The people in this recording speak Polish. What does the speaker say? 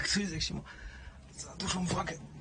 Co jest, jak się mu za dużą wagę